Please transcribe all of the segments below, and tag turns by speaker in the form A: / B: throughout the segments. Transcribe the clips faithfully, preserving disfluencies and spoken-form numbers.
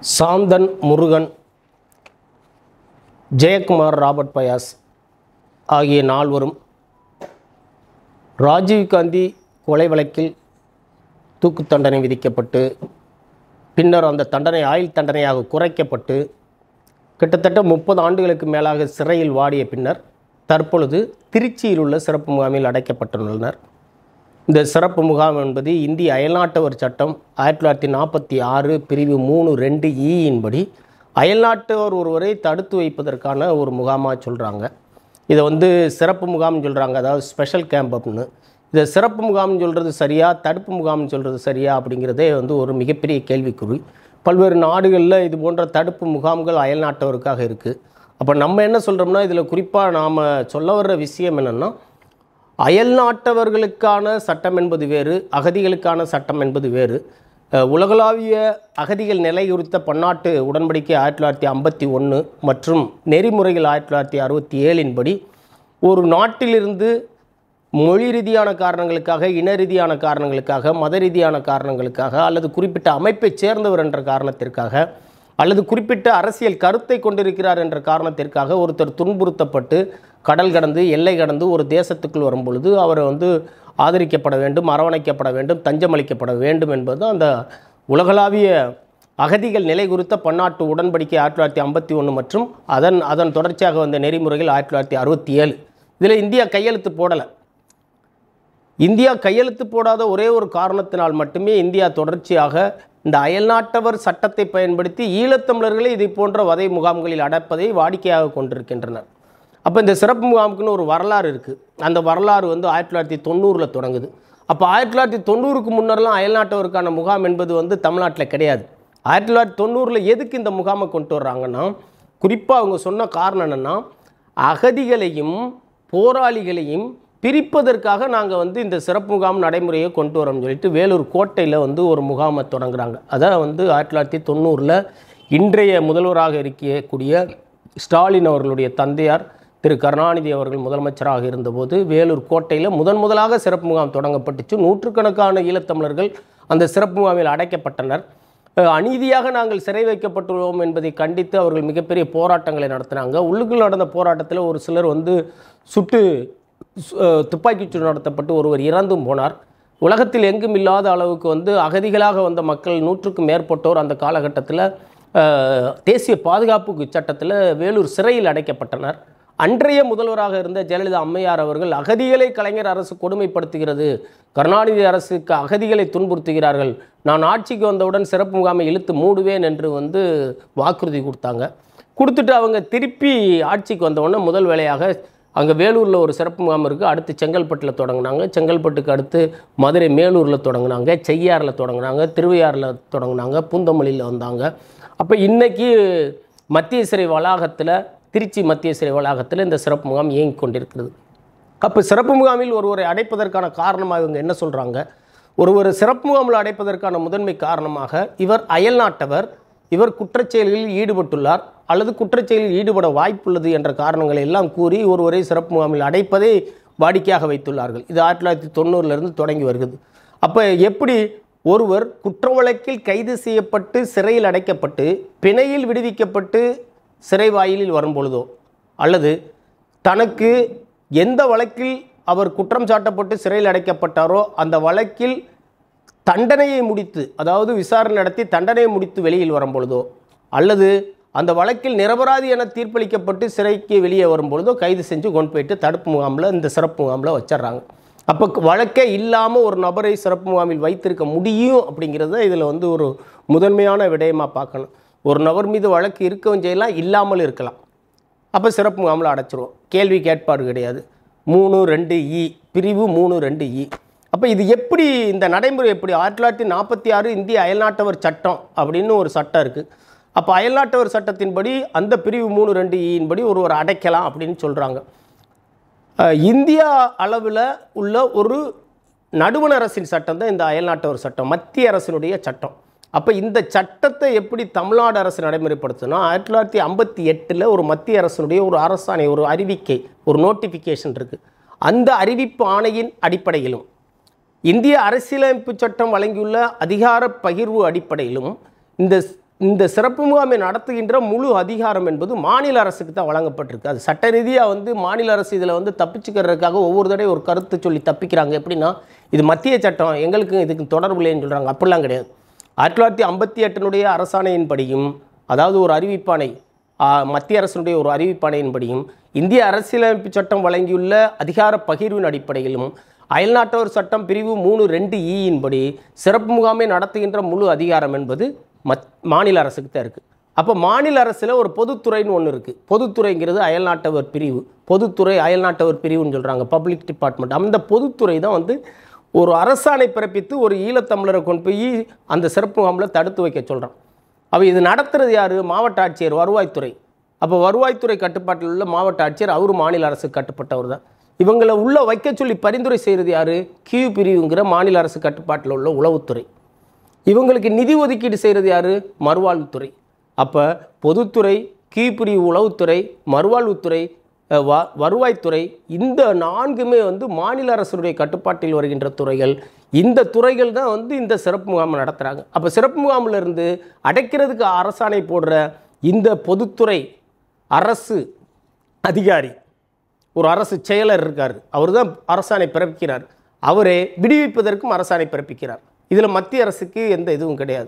A: Santhan Murugan, Jayakumar, Robert Payas ஆகிய நால்வரும் ராஜீவ்காந்தி கொலை வழக்கில் தூக்கு தண்டனை விதிக்கப்பட்டு பின்னர் அந்த தண்டனை ஆயுள் தண்டனையாக குறைக்கப்பட்டு கிட்டத்தட்ட முப்பது ஆண்டுகளுக்கு மேலாக சிறையில் வாடிய பின்னர் தற்பொழுது திருச்சியில் உள்ள சிறப்பு முகாமில் அடைக்கப்பட்டுள்ளனர். இந்த சிறப்பு முகாம் என்பது இந்திய அயல்நாட்டவர் சட்டம் ஆயிரத்தி தொள்ளாயிரத்தி நாற்பத்தி ஆறு பிரிவு மூணு ரெண்டு ஈயின்படி அயல்நாட்டவர் ஒருவரை தடுத்து வைப்பதற்கான ஒரு முகாமாக சொல்கிறாங்க. இதை வந்து சிறப்பு முகாம்னு சொல்கிறாங்க, அதாவது ஸ்பெஷல் கேம்ப் அப்படின்னு. இதை சிறப்பு முகாம்னு சொல்கிறது சரியா, தடுப்பு முகாம்னு சொல்கிறது சரியா அப்படிங்கிறதே வந்து ஒரு மிகப்பெரிய கேள்விக்குறி. பல்வேறு நாடுகளில் இது போன்ற தடுப்பு முகாம்கள் அயல்நாட்டவருக்காக இருக்குது. அப்போ நம்ம என்ன சொல்கிறோம்னா, இதில் குறிப்பாக நாம் சொல்ல வர்ற விஷயம் என்னென்னா, அயல்நாட்டவர்களுக்கான சட்டம் என்பது வேறு, அகதிகளுக்கான சட்டம் என்பது வேறு. உலகளாவிய அகதிகள் நிலை குறித்த பன்னாட்டு உடன்படிக்கை ஆயிரத்தி தொள்ளாயிரத்தி ஐம்பத்தி ஒன்று மற்றும் நெறிமுறைகள் ஆயிரத்தி தொள்ளாயிரத்தி அறுபத்தி ஏழின் படி ஒரு நாட்டிலிருந்து மொழி ரீதியான காரணங்களுக்காக, இன ரீதியான காரணங்களுக்காக, மத ரீதியான காரணங்களுக்காக, அல்லது குறிப்பிட்ட அமைப்பைச் சேர்ந்தவர் என்ற காரணத்திற்காக, அல்லது குறிப்பிட்ட அரசியல் கருத்தை கொண்டிருக்கிறார் என்ற காரணத்திற்காக ஒருத்தர் துன்புறுத்தப்பட்டு கடல் கடந்து எல்லை கடந்து ஒரு தேசத்துக்குள் வரும்பொழுது அவரை வந்து ஆதரிக்கப்பட வேண்டும், அரவணைக்கப்பட வேண்டும், தஞ்சமளிக்கப்பட வேண்டும் என்பது அந்த உலகளாவிய அகதிகள் நிலை குறித்த பன்னாட்டு உடன்படிக்கை ஆயிரத்தி தொள்ளாயிரத்தி ஐம்பத்தி ஒன்று மற்றும் அதன் அதன் தொடர்ச்சியாக வந்த நெறிமுறைகள் ஆயிரத்தி தொள்ளாயிரத்தி அறுபத்தி ஏழு. இதில் இந்தியா கையெழுத்து போடலை. இந்தியா கையெழுத்து போடாத ஒரே ஒரு காரணத்தினால் மட்டுமே இந்தியா தொடர்ச்சியாக இந்த அயல்நாட்டவர் சட்டத்தை பயன்படுத்தி ஈழத்தமிழர்களை இதை போன்ற வதை முகாம்களில் அடைப்பதை வாடிக்கையாக கொண்டிருக்கின்றனர். அப்போ இந்த சிறப்பு முகாமுக்குன்னு ஒரு வரலாறு இருக்குது. அந்த வரலாறு வந்து ஆயிரத்தி தொள்ளாயிரத்தி தொண்ணூறில் தொடங்குது. அப்போ ஆயிரத்தி தொள்ளாயிரத்தி தொண்ணூறுக்கு முன்னரெலாம் அயல்நாட்டவருக்கான முகாம் என்பது வந்து தமிழ்நாட்டில் கிடையாது. ஆயிரத்தி தொள்ளாயிரத்தி தொண்ணூறில் எதுக்கு இந்த முகாமை கொண்டு வர்றாங்கன்னா, குறிப்பாக அவங்க சொன்ன காரணம் என்னென்னா, அகதிகளையும் போராளிகளையும் பிரிப்பதற்காக நாங்கள் வந்து இந்த சிறப்பு முகாம் நடைமுறையை கொண்டு வரோம்னு சொல்லிட்டு வேலூர் கோட்டையில் வந்து ஒரு முகாமை தொடங்குறாங்க. அதான் வந்து ஆயிரத்தி தொள்ளாயிரத்தி தொண்ணூறில் இன்றைய முதல்வராக இருக்கக்கூடிய ஸ்டாலின் அவர்களுடைய தந்தையார் திரு கருணாநிதி அவர்கள் முதலமைச்சராக இருந்தபோது வேலூர் கோட்டையில் முதன் முதலாக சிறப்பு முகாம் தொடங்கப்பட்டுச்சு. நூற்றுக்கணக்கான ஈழத்தமிழர்கள் அந்த சிறப்பு முகாமில் அடைக்கப்பட்டனர். அநீதியாக நாங்கள் சிறை வைக்கப்பட்டுள்ளோம் என்பதை கண்டித்து அவர்கள் மிகப்பெரிய போராட்டங்களை நடத்தினாங்க. உள்ளுக்குள் நடந்த போராட்டத்தில் ஒரு சிலர் வந்து சுட்டு துப்பாக்கிச்சூடு நடத்தப்பட்டு ஒருவர் இறந்தும் போனார். உலகத்தில் எங்கும் இல்லாத அளவுக்கு வந்து அகதிகளாக வந்த மக்கள் நூற்றுக்கும் மேற்பட்டோர் அந்த காலகட்டத்தில் தேசிய பாதுகாப்பு சட்டத்தில் வேலூர் சிறையில் அடைக்கப்பட்டனர். அன்றைய முதல்வராக இருந்த ஜெயலலிதா அம்மையார் அவர்கள் அகதிகளை கலைஞர் அரசு கொடுமைப்படுத்துகிறது, கருணாநிதி அரசுக்கு அகதிகளை துன்புறுத்துகிறார்கள், நான் ஆட்சிக்கு வந்தவுடன் சிறப்பு முகாமை இழுத்து மூடுவேன் என்று வந்து வாக்குறுதி கொடுத்தாங்க. கொடுத்துட்டு அவங்க திருப்பி ஆட்சிக்கு வந்தவுடனே முதல் வேலையாக அங்கே வேலூரில் ஒரு சிறப்பு முகாம் இருக்குது, அடுத்து செங்கல்பட்டில் தொடங்கினாங்க, செங்கல்பட்டுக்கு அடுத்து மதுரை மேலூரில் தொடங்கினாங்க, செய்யாறில் தொடங்கினாங்க, திருவையாறில் தொடங்கினாங்க, பூந்தமல்லியில் வந்தாங்க. அப்போ இன்றைக்கி மத்திய சிறை வளாகத்தில், திருச்சி மத்திய சிறை வளாகத்தில் இந்த சிறப்பு முகாம் இயங்கி கொண்டிருக்கிறது. அப்போ சிறப்பு முகாமில் ஒருவரை அடைப்பதற்கான காரணமாக இவங்க என்ன சொல்கிறாங்க, ஒருவர் சிறப்பு முகாமில் அடைப்பதற்கான முதன்மை காரணமாக இவர் அயல்நாட்டவர், இவர் குற்றச்செயல்களில் ஈடுபட்டுள்ளார் அல்லது குற்றச்செயலில் ஈடுபட வாய்ப்புள்ளது என்ற காரணங்களை எல்லாம் கூறி ஒருவரை சிறப்பு முகாமில் அடைப்பதை வாடிக்கையாக வைத்துள்ளார்கள். இது ஆயிரத்தி தொள்ளாயிரத்தி தொண்ணூறிலிருந்து தொடங்கி வருகிறது. அப்போ எப்படி ஒருவர் குற்ற வழக்கில் கைது செய்யப்பட்டு சிறையில் அடைக்கப்பட்டு பிணையில் விடுவிக்கப்பட்டு சிறை வாயிலில் வரும்பொழுதோ, அல்லது தனக்கு எந்த வழக்கில் அவர் குற்றம் சாட்டப்பட்டு சிறையில் அடைக்கப்பட்டாரோ அந்த வழக்கில் தண்டனையை முடித்து, அதாவது விசாரணை நடத்தி தண்டனையை முடித்து வெளியில் வரும்பொழுதோ, அல்லது அந்த வழக்கில் நிரபராதி என தீர்ப்பளிக்கப்பட்டு சிறைக்கு வெளியே வரும்பொழுதோ கைது செஞ்சு கொண்டு போயிட்டு தடுப்பு முகாமில் இந்த சிறப்பு முகாமில் வச்சிட்றாங்க. அப்போ வழக்கே இல்லாமல் ஒரு நபரை சிறப்பு முகாமில் வைத்திருக்க முடியும் அப்படிங்கிறத இதில் வந்து ஒரு முதன்மையான விடயமாக பார்க்கணும். ஒரு நபர் மீது வழக்கு இருக்கவும் செய்யலாம், இல்லாமல் இருக்கலாம். அப்போ சிறப்பு முகாமில் அடைச்சிருவோம், கேள்வி கேட்பாடு கிடையாது. மூணு ரெண்டு இ பிரிவு மூணு ரெண்டு இ. அப்போ இது எப்படி இந்த நடைமுறை எப்படி? ஆயிரத்தி தொள்ளாயிரத்தி நாற்பத்தி ஆறு இந்திய அயல்நாட்டவர் சட்டம் அப்படின்னு ஒரு சட்டம் இருக்குது. அப்போ அயல்நாட்டவர் சட்டத்தின்படி அந்த பிரிவு மூணு ரெண்டு ஈயின்படி ஒருவர் அடைக்கலாம் அப்படின்னு சொல்கிறாங்க. இந்தியா அளவில் உள்ள ஒரு நடுவண் அரசின் சட்டம் தான் இந்த அயல்நாட்டவர் சட்டம், மத்திய அரசினுடைய சட்டம். அப்போ இந்த சட்டத்தை எப்படி தமிழ்நாடு அரசு நடைமுறைப்படுத்தினா, ஆயிரத்தி தொள்ளாயிரத்தி ஐம்பத்தி எட்டில் ஒரு மத்திய அரசினுடைய ஒரு அரசாணை, ஒரு அறிவிக்கை, ஒரு நோட்டிஃபிகேஷன் இருக்குது. அந்த அறிவிப்பு ஆணையின் அடிப்படையிலும் இந்திய அரசியலமைப்பு சட்டம் வழங்கியுள்ள அதிகார பகிர்வு அடிப்படையிலும் இந்த இந்த சிறப்பு முகாமை நடத்துகின்ற முழு அதிகாரம் என்பது மாநில அரசுக்கு தான் வழங்கப்பட்டிருக்கு. அது சட்ட ரீதியாக வந்து மாநில அரசு இதில் வந்து தப்பிச்சுக்கிறதுக்காக ஒவ்வொரு தடவை ஒரு கருத்து சொல்லி தப்பிக்கிறாங்க. எப்படின்னா இது மத்திய சட்டம், எங்களுக்கு இதுக்கு தொடர்பு இல்லைன்னு சொல்கிறாங்க. அப்படிலாம் கிடையாது. ஆயிரத்தி தொள்ளாயிரத்தி ஐம்பத்தி எட்டினுடைய அரசாணையின்படியும், அதாவது ஒரு அறிவிப்பாணை, மத்திய அரசினுடைய ஒரு அறிவிப்பாணையின்படியும், இந்திய அரசியலமைப்பு சட்டம் வழங்கியுள்ள அதிகார பகிர்வின் அடிப்படையிலும், அயல்நாட்டவர் சட்டம் பிரிவு மூணு ரெண்டு ஈயின்படி சிறப்பு முகாமை நடத்துகின்ற முழு அதிகாரம் என்பது மத் மாநில அரசுக்கு தான் இருக்குது. அப்போ மாநில அரசில் ஒரு பொதுத்துறைன்னு ஒன்று இருக்குது. பொதுத்துறைங்கிறது அயல்நாட்டவர் பிரிவு, பொதுத்துறை அயல்நாட்டவர் பிரிவுன்னு சொல்கிறாங்க, பப்ளிக் டிபார்ட்மெண்ட். அந்த பொதுத்துறை தான் வந்து ஒரு அரசாணை பிறப்பித்து ஒரு ஈழத்தமிழரை கொண்டு போய் அந்த சிறப்பு முகாமில் தடுத்து வைக்க சொல்கிறான். அப்போ இது நடத்துறது யார்? மாவட்ட ஆட்சியர், வருவாய்த்துறை. அப்போ வருவாய்த்துறை கட்டுப்பாட்டில் உள்ள மாவட்ட ஆட்சியர் அவர் மாநில அரசுக்கு கட்டுப்பட்டவர் தான். இவங்களை உள்ளே வைக்க சொல்லி பரிந்துரை செய்கிறது யார்? கியூ பிரிவுங்கிற மாநில அரசு கட்டுப்பாட்டில் உள்ள உளவுத்துறை. இவங்களுக்கு நிதி ஒதுக்கீடு செய்கிறது யார்? மறுவாழ்வுத்துறை. அப்போ பொதுத்துறை, கியூ பிரிவு உளவுத்துறை, மறுவாழ்வுத்துறை, வ வருவாய்த்துறை, இந்த நான்குமே வந்து மாநில அரசுடைய கட்டுப்பாட்டில் வருகின்ற துறைகள். இந்த துறைகள் தான் வந்து இந்த சிறப்பு முகாம் நடத்துகிறாங்க. அப்போ சிறப்பு முகாமில் இருந்து அடைக்கிறதுக்கு அரசாணை போடுற இந்த பொதுத்துறை அரசு அதிகாரி, ஒரு அரசு செயலர் இருக்கார், அவர் தான் அரசாணை பிறப்பிக்கிறார். அவரே விடுவிப்பதற்கும் அரசாணை பிறப்பிக்கிறார். இதில் மத்திய அரசுக்கு எந்த இதுவும் கிடையாது.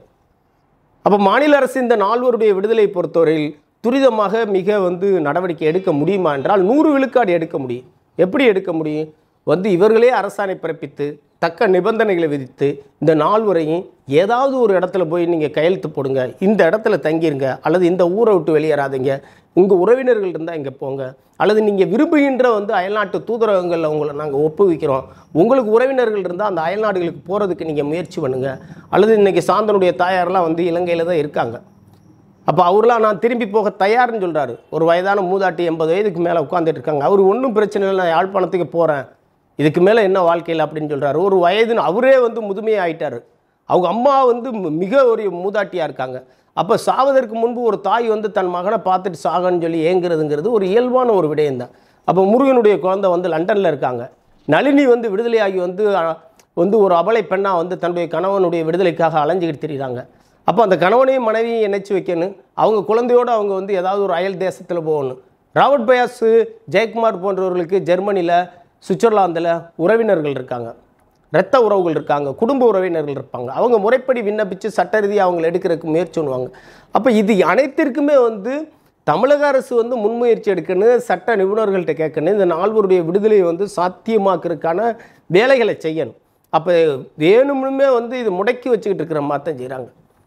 A: அப்போ மாநில அரசு இந்த நால்வருடைய விடுதலை பொறுத்தவரையில் துரிதமாக மிக வந்து நடவடிக்கை எடுக்க முடியுமா என்றால் நூறு விழுக்காடு எடுக்க முடியும். எப்படி எடுக்க முடியும்? வந்து இவர்களே அரசாணை பிறப்பித்து தக்க நிபந்தனைகளை விதித்து இந்த நால்வரையும் ஏதாவது ஒரு இடத்துல போய் நீங்கள் கையெழுத்து போடுங்க, இந்த இடத்துல தங்கிருங்க, அல்லது இந்த ஊரை விட்டு வெளியேறாதீங்க, உங்கள் உறவினர்கள் இருந்தால் இங்கே போங்க, அல்லது நீங்கள் விரும்புகின்ற வந்து அயல்நாட்டு தூதரகங்களில் உங்களை நாங்கள் ஒப்புவிக்கிறோம், உங்களுக்கு உறவினர்கள் இருந்தால் அந்த அயல்நாடுகளுக்கு போகிறதுக்கு நீங்கள் முயற்சி பண்ணுங்கள். அல்லது இன்றைக்கி சாந்தனுடைய தாயாரெலாம் வந்து இலங்கையில் தான் இருக்காங்க. அப்போ அவர்லாம் நான் திரும்பி போக தயார்னு சொல்கிறாரு. ஒரு வயதான மூதாட்டி எண்பது வயதுக்கு மேலே உட்காந்துட்டு இருக்காங்க. அவர் ஒன்றும் பிரச்சனை இல்லை, நான் யாழ்ப்பாணத்துக்கு போகிறேன், இதுக்கு மேலே என்ன வாழ்க்கையில் அப்படின்னு சொல்கிறாரு. ஒரு வயதுன்னு அவரே வந்து முதுமையாக ஆகிட்டார். அவங்க அம்மா வந்து மிக ஒரு மூதாட்டியாக இருக்காங்க. அப்போ சாவதற்கு முன்பு ஒரு தாய் வந்து தன் மகனை பார்த்துட்டு சாகன்னு சொல்லி ஏங்குறதுங்கிறது ஒரு இயல்பான ஒரு விடயம்தான். அப்போ முருகனுடைய குழந்தை வந்து லண்டனில் இருக்காங்க. நளினி வந்து விடுதலையாகி வந்து வந்து ஒரு அபலை பெண்ணாக வந்து தன்னுடைய கணவனுடைய விடுதலைக்காக அலைஞ்சிக்கிட்டு தெரியுறாங்க. அப்போ அந்த கணவனையும் மனைவியும் இணைச்சி வைக்கணும். அவங்க குழந்தையோடு அவங்க வந்து ஏதாவது ஒரு அயல் தேசத்தில் போகணும். ராபர்ட் பயாஸ், ஜெயக்குமார் போன்றவர்களுக்கு ஜெர்மனியில், சுவிட்சர்லாந்தில் உறவினர்கள் இருக்காங்க, இரத்த உறவுகள் இருக்காங்க, குடும்ப உறவினர்கள் இருப்பாங்க. அவங்க முறைப்படி விண்ணப்பித்து சட்ட ரீதியாக அவங்களை எடுக்கிறதுக்கு முயற்சி பண்ணுவாங்க. அப்போ இது அனைத்திற்குமே வந்து தமிழக அரசு வந்து முன்முயற்சி எடுக்கணும், சட்ட நிபுணர்கள்ட்ட கேட்கணும், இந்த நால்வருடைய விடுதலையை வந்து சாத்தியமாக்குறதுக்கான வேலைகளை செய்யணும். அப்போ வேணும்னுமே வந்து இது முடக்கி வச்சுக்கிட்டு இருக்கிற மாதிரி தான் செய்கிறாங்க.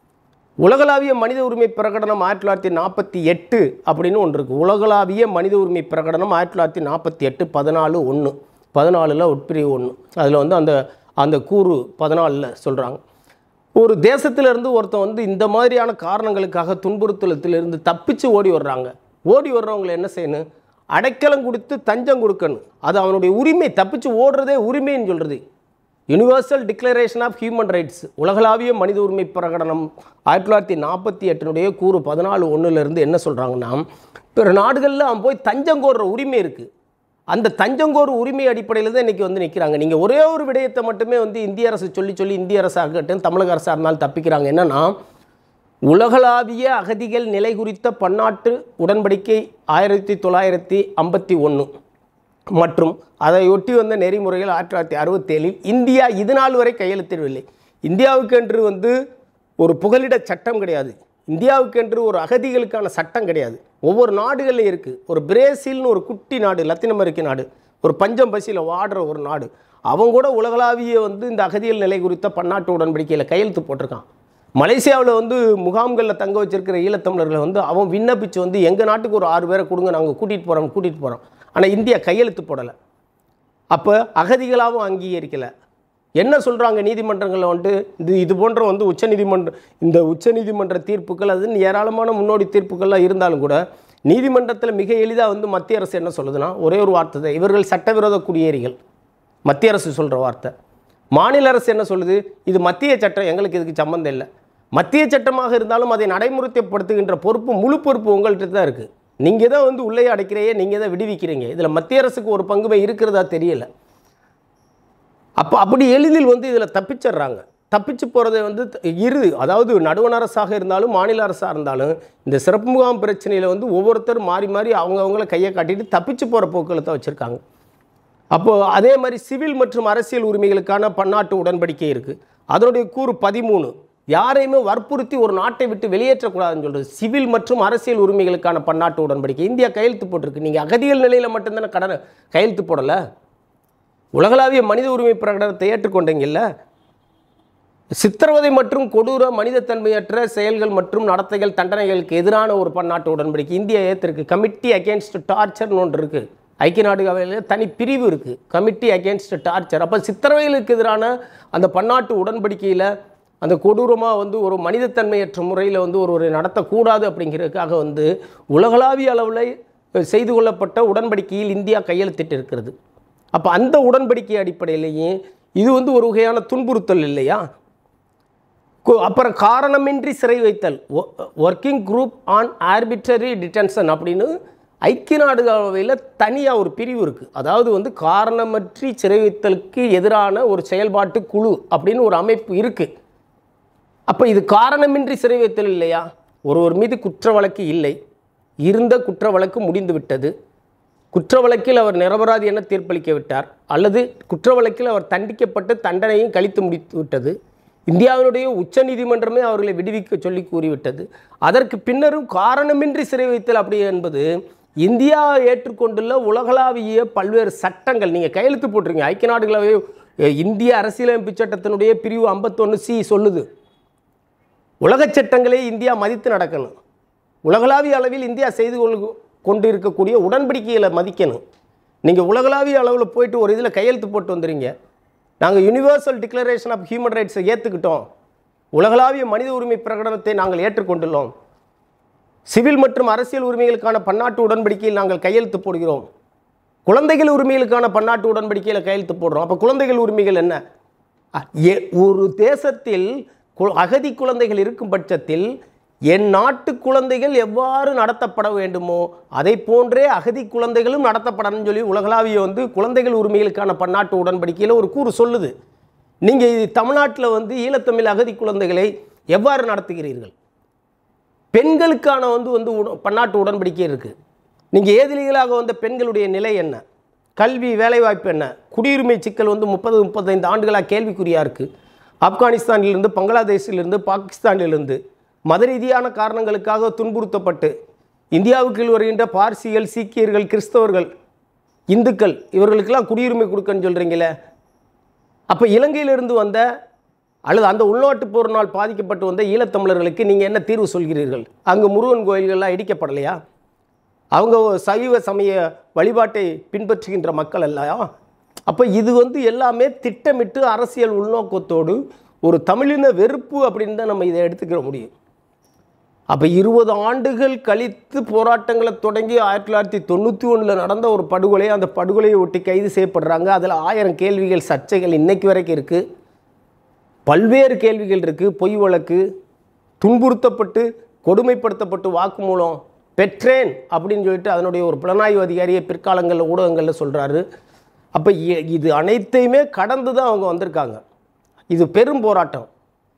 A: உலகளாவிய மனித உரிமை பிரகடனம் ஆயிரத்தி தொள்ளாயிரத்தி நாற்பத்தி எட்டு அப்படின்னு ஒன்று இருக்குது. உலகளாவிய மனித உரிமை பிரகடனம் ஆயிரத்தி தொள்ளாயிரத்தி நாற்பத்தி எட்டு பதினாலு ஒன்று பதினாலில் உட்பிரிவு ஒன்று. அதில் வந்து அந்த அந்த கூறு பதினாலில் சொல்கிறாங்க, ஒரு தேசத்திலிருந்து ஒருத்தன் வந்து இந்த மாதிரியான காரணங்களுக்காக துன்புறுத்தலத்திலிருந்து தப்பிச்சு ஓடி வர்றாங்க. ஓடி வர்றவங்களை என்ன செய்யணும்? அடைக்கலம் கொடுத்து தஞ்சம் கொடுக்கணும். அது அவனுடைய உரிமை. தப்பிச்சு ஓடுறதே உரிமைன்னு சொல்கிறது. Universal declaration of human rights, உலகளாவிய மனித உரிமை பிரகடனம் ஆயிரத்தி தொள்ளாயிரத்தி நாற்பத்தி எட்டினுடைய கூறு பதினாலு ஒன்றுலேருந்து என்ன சொல்கிறாங்கன்னா, பிற நாடுகளில் அவன் போய் தஞ்சம் கோர்ற உரிமை இருக்குது. அந்த தஞ்சங்கோர் உரிமை அடிப்படையில் தான் இன்றைக்கி வந்து நிற்கிறாங்க. நீங்கள் ஒரே ஒரு விடயத்தை மட்டுமே வந்து இந்திய அரசு சொல்லி சொல்லி இந்திய அரசாகட்டும் தமிழக அரசாக இருந்தாலும் தப்பிக்கிறாங்க. என்னென்னா, உலகளாவிய அகதிகள் நிலை குறித்த பன்னாட்டு உடன்படிக்கை ஆயிரத்தி தொள்ளாயிரத்தி ஐம்பத்தி ஒன்று மற்றும் அதை ஒட்டி வந்த நெறிமுறைகள் ஆயிரத்தி தொள்ளாயிரத்தி அறுபத்தேழில் இந்தியா இது நாள் வரை கையெழுத்திடவில்லை. இந்தியாவுக்கென்று வந்து ஒரு புகலிட சட்டம் கிடையாது. இந்தியாவுக்கென்று ஒரு அகதிகளுக்கான சட்டம் கிடையாது. ஒவ்வொரு நாடுகளில் இருக்குது. ஒரு பிரேசில்னு ஒரு குட்டி நாடு, லத்தீன் அமெரிக்க நாடு, ஒரு பஞ்சம் பசியில் வாடுற ஒரு நாடு, அவங்க கூட உலகளாவிய வந்து இந்த அகதிகள் நிலை குறித்த பன்னாட்டு உடன்படிக்கையில் கையெழுத்து போட்டிருக்கான். மலேசியாவில் வந்து முகாம்களில் தங்க வச்சிருக்கிற ஈழத்தமிழர்களை வந்து அவன் விண்ணப்பிச்சு வந்து எங்கள் நாட்டுக்கு ஒரு ஆறு பேரை கொடுங்க, நாங்கள் கூட்டிகிட்டு போகிறோம் கூட்டிகிட்டு போகிறோம் ஆனால் இந்தியா கையெழுத்து போடலை. அப்போ அகதிகளாகவும் அங்கீகரிக்கலை. என்ன சொல்கிறாங்க நீதிமன்றங்களில் வந்துட்டு, இது இது போன்ற வந்து உச்சநீதிமன்ற இந்த உச்சநீதிமன்ற தீர்ப்புகள் அது ஏராளமான முன்னோடி தீர்ப்புகள்லாம் இருந்தாலும் கூட நீதிமன்றத்தில் மிக எளிதாக வந்து மத்திய அரசு என்ன சொல்லுதுன்னா, ஒரே ஒரு வார்த்தை தான், இவர்கள் சட்டவிரோத குடியேறிகள். மத்திய அரசு சொல்கிற வார்த்தை. மாநில அரசு என்ன சொல்லுது? இது மத்திய சட்டம், எங்களுக்கு இதுக்கு சம்மந்தம் இல்லை. மத்திய சட்டமாக இருந்தாலும் அதை நடைமுறைப்படுத்துகின்ற பொறுப்பு, முழு பொறுப்பு உங்கள்கிட்ட தான் இருக்குது. நீங்கள் தான் வந்து உள்ளே அடைக்கிறையே, நீங்கள் தான் விடுவிக்கிறீங்க. இதில் மத்திய அரசுக்கு ஒரு பங்குமே இருக்கிறதா தெரியலை. அப்போ அப்படி எளிதில் வந்து இதில் தப்பிச்சிட்றாங்க. தப்பிச்சு போகிறத வந்து இரு அதாவது நடுவண் அரசாக இருந்தாலும் மாநில அரசாக இருந்தாலும் இந்த சிறப்பு முகாம் பிரச்சனையில் வந்து ஒவ்வொருத்தரும் மாறி மாறி அவங்கவுங்கள கையை காட்டிட்டு தப்பிச்சு போகிற போக்குகளை தான் வச்சுருக்காங்க. அப்போது அதே மாதிரி சிவில் மற்றும் அரசியல் உரிமைகளுக்கான பன்னாட்டு உடன்படிக்கை இருக்குது. அதனுடைய கூறு பதிமூணு யாரையுமே வற்புறுத்தி ஒரு நாட்டை விட்டு வெளியேற்றக்கூடாதுன்னு சொல்கிறது. சிவில் மற்றும் அரசியல் உரிமைகளுக்கான பன்னாட்டு உடன்படிக்கை இந்தியா கையெழுத்து போட்டிருக்கு. நீங்கள் அகதிகள் நிலையில் மட்டும்தானே கடனை கையெழுத்து போடலை. உலகளாவிய மனித உரிமை பிரகடனத்தை ஏற்றுக்கொண்டீங்கல்ல. சித்திரவதை மற்றும் கொடூர மனிதத்தன்மையற்ற செயல்கள் மற்றும் நடத்தைகள் தண்டனைகளுக்கு எதிரான ஒரு பன்னாட்டு உடன்படிக்கை இந்தியா ஏற்றிருக்கு. கமிட்டி அகேன்ஸ்ட் டார்ச்சர்னு ஒன்று இருக்குது. ஐக்கிய நாடுகளில் தனி பிரிவு இருக்குது, கமிட்டி அகேன்ஸ்ட் டார்ச்சர். அப்போ சித்திரவதைகளுக்கு எதிரான அந்த பன்னாட்டு உடன்படிக்கையில் அந்த கொடூரமாக வந்து ஒரு மனிதத்தன்மையற்ற முறையில் வந்து ஒரு ஒரு நடத்தக்கூடாது அப்படிங்கிறதுக்காக வந்து உலகளாவிய அளவில் செய்து கொள்ளப்பட்ட உடன்படிக்கையில் இந்தியா கையெழுத்திட்டு இருக்கிறது. அப்போ அந்த உடன்படிக்கை அடிப்படையிலேயும் இது வந்து ஒரு வகையான துன்புறுத்தல் இல்லையா? அப்புறம் காரணமின்றி சிறை வைத்தல், working group on arbitrary detention அப்படின்னு ஐக்கிய நாடுகளில் தனியாக ஒரு பிரிவு இருக்குது. அதாவது வந்து காரணமற்றி சிறை வைத்தலுக்கு எதிரான ஒரு செயல்பாட்டு குழு அப்படின்னு ஒரு அமைப்பு இருக்குது. அப்போ இது காரணமின்றி சிறை வைத்தல் இல்லையா? ஒருவர் மீது குற்ற வழக்கு இல்லை, இருந்த குற்ற வழக்கு முடிந்து விட்டது, குற்ற வழக்கில் அவர் நிரபராதி என தீர்ப்பளிக்க விட்டார், அல்லது குற்ற வழக்கில் அவர் தண்டிக்கப்பட்டு தண்டனையும் கழித்து முடித்து விட்டது, இந்தியாவினுடைய உச்ச நீதிமன்றமே அவர்களை விடுவிக்க சொல்லி கூறிவிட்டது. அதற்கு பின்னரும் காரணமின்றி சிறை வைத்தல் அப்படி என்பது இந்தியா ஏற்றுக்கொண்டுள்ள உலகளாவிய பல்வேறு சட்டங்கள். நீங்கள் கையெழுத்து போட்டிருங்க. ஐக்கிய நாடுகளவை இந்திய அரசியலமைப்பு சட்டத்தினுடைய பிரிவு ஐம்பத்தொன்று சி சொல்லுது, உலக சட்டங்களே இந்தியா மதித்து நடக்கணும். உலகளாவிய அளவில் இந்தியா செய்து கொண்டு இருக்கக்கூடிய உடன்படிக்கைகளை மதிக்கணும். நீங்கள் உலகளாவிய அளவில் போயிட்டு ஒரு இதில் கையெழுத்து போட்டு வந்துடுங்க, நாங்கள் யூனிவர்சல் டிக்ளரேஷன் ஆஃப் ஹியூமன் ரைட்ஸை ஏற்றுக்கிட்டோம், உலகளாவிய மனித உரிமை பிரகடனத்தை நாங்கள் ஏற்றுக்கொண்டுள்ளோம், சிவில் மற்றும் அரசியல் உரிமைகளுக்கான பன்னாட்டு உடன்படிக்கையில் நாங்கள் கையெழுத்து போடுகிறோம், குழந்தைகள் உரிமைகளுக்கான பன்னாட்டு உடன்படிக்கையில் கையெழுத்து போடுறோம். அப்போ குழந்தைகள் உரிமைகள் என்ன? ஒரு தேசத்தில் அகதி குழந்தைகள் இருக்கும் பட்சத்தில் என் நாட்டு குழந்தைகள் எவ்வாறு நடத்தப்பட வேண்டுமோ அதை போன்றே அகதி குழந்தைகளும் நடத்தப்படணும்னு சொல்லி உலகளாவிய வந்து குழந்தைகள் உரிமைகளுக்கான பன்னாட்டு உடன்படிக்கையில் ஒரு கூறு சொல்லுது. நீங்கள் இது தமிழ்நாட்டில் வந்து ஈழத்தமிழ் அகதி குழந்தைகளை எவ்வாறு நடத்துகிறீர்கள்? பெண்களுக்கான வந்து வந்து பன்னாட்டு உடன்படிக்கை இருக்குது. நீங்கள் ஏதிலிகளாக வந்த பெண்களுடைய நிலை என்ன? கல்வி வேலைவாய்ப்பு என்ன? குடியுரிமை சிக்கல் வந்து முப்பது முப்பத்தைந்து ஆண்டுகளாக கேள்விக்குறியாக இருக்குது. ஆப்கானிஸ்தானிலிருந்து, பங்களாதேஷிலிருந்து, பாகிஸ்தானிலிருந்து மத ரீதியான காரணங்களுக்காக துன்புறுத்தப்பட்டு இந்தியாவுக்கு வருகின்ற பார்சிகள், சீக்கியர்கள், கிறிஸ்தவர்கள், இந்துக்கள் இவர்களுக்கெல்லாம் குடியுரிமை கொடுக்கன்னு சொல்கிறீங்களே. அப்போ இலங்கையிலிருந்து வந்த அல்லது அந்த உள்நாட்டு போரினால் பாதிக்கப்பட்டு வந்த ஈழத்தமிழர்களுக்கு நீங்கள் என்ன தீர்வு சொல்கிறீர்கள்? அங்கே முருகன் கோயில்கள்லாம் இடிக்கப்படலையா? அவங்க சைவ சமய வழிபாட்டை பின்பற்றுகின்ற மக்கள் இல்லையா? அப்போ இது வந்து எல்லாமே திட்டமிட்டு அரசியல் உள்நோக்கத்தோடு ஒரு தமிழின வெறுப்பு அப்படின்னு தான் நம்ம இதை எடுத்துக்கிற முடியும். அப்போ இருபது ஆண்டுகள் கழித்து போராட்டங்களை தொடங்கி ஆயிரத்தி தொள்ளாயிரத்தி தொண்ணூற்றி ஒன்றில் நடந்த ஒரு படுகொலை, அந்த படுகொலையை ஒட்டி கைது செய்யப்படுறாங்க. அதில் ஆயிரம் கேள்விகள், சர்ச்சைகள் இன்னைக்கு வரைக்கும் இருக்குது. பல்வேறு கேள்விகள் இருக்குது. பொய் வழக்கு, துன்புறுத்தப்பட்டு கொடுமைப்படுத்தப்பட்டு வாக்குமூலம் பெற்றேன் அப்படின்னு சொல்லிட்டு அதனுடைய ஒரு புலனாய்வு அதிகாரியை பிற்காலங்களில் ஊடகங்களில் சொல்கிறாரு. அப்போ இது அனைத்தையுமே கடந்து தான் அவங்க வந்திருக்காங்க. இது பெரும் போராட்டம்.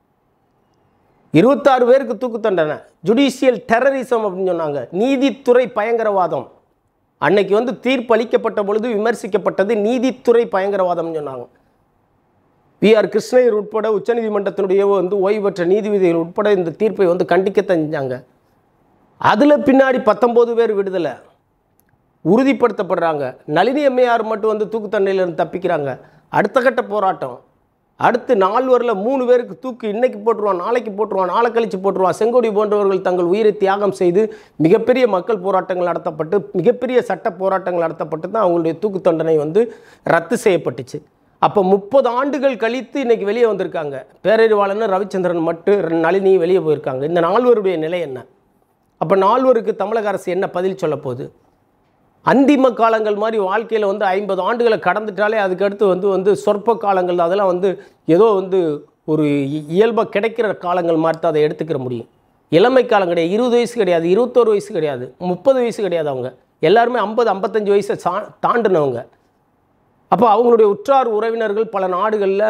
A: இருபத்தாறு பேருக்கு தூக்கு தண்டனை, ஜுடிஷியல் டெரரிசம் அப்படின்னு சொன்னாங்க, நீதித்துறை பயங்கரவாதம். அன்னைக்கு வந்து தீர்ப்பு அளிக்கப்பட்ட பொழுது விமர்சிக்கப்பட்டது நீதித்துறை பயங்கரவாதம்னு சொன்னாங்க. பி ஆர் கிருஷ்ணய்யர் உட்பட உச்சநீதிமன்றத்தினுடைய வந்து ஓய்வு பெற்ற நீதிபதிகள் உட்பட இந்த தீர்ப்பை வந்து கண்டிக்க செஞ்சாங்க. அதில் பின்னாடி பத்தொம்போது பேர் விடுதலை உறுதிப்படுத்தப்படுறாங்க. நளினி அம்மையார் மட்டும் வந்து தூக்கு தண்டனையிலிருந்து தப்பிக்கிறாங்க. அடுத்த கட்ட போராட்டம். அடுத்து நால்வரில் மூணு பேருக்கு தூக்கு இன்னைக்கு போட்டுருவான், நாளைக்கு போட்டுருவான், நாளை கழித்து போட்டுருவான். செங்கோடி போன்றவர்கள் தங்கள் உயிரை தியாகம் செய்து மிகப்பெரிய மக்கள் போராட்டங்கள் நடத்தப்பட்டு மிகப்பெரிய சட்ட போராட்டங்கள் நடத்தப்பட்டு தான் அவங்களுடைய தூக்கு தண்டனை வந்து ரத்து செய்யப்பட்டுச்சு. அப்போ முப்பது ஆண்டுகள் கழித்து இன்றைக்கி வெளியே வந்திருக்காங்க. பேரறிவாளன் ரவிச்சந்திரன் மட்டும், நளினி வெளியே போயிருக்காங்க. இந்த நால்வருடைய நிலை என்ன? அப்போ நால்வருக்கு தமிழக அரசு என்ன பதில் சொல்ல போகுது? அந்திம காலங்கள் மாதிரி வாழ்க்கையில் வந்து ஐம்பது ஆண்டுகளை கடந்துட்டாலே அதுக்கடுத்து வந்து வந்து சொற்ப காலங்கள், அதெல்லாம் வந்து ஏதோ வந்து ஒரு இயல்பாக கிடைக்கிற காலங்கள் மாதிரி தான் அதை எடுத்துக்கிற முடியும். இளமை காலம் கிடையாது, இருபது வயசு கிடையாது, இருபத்தோரு வயசு கிடையாது, முப்பது வயசு கிடையாது. அவங்க எல்லாருமே ஐம்பது ஐம்பத்தஞ்சு வயசை சா தாண்டினவங்க. அப்போ அவங்களுடைய உற்றார் உறவினர்கள் பல நாடுகளில்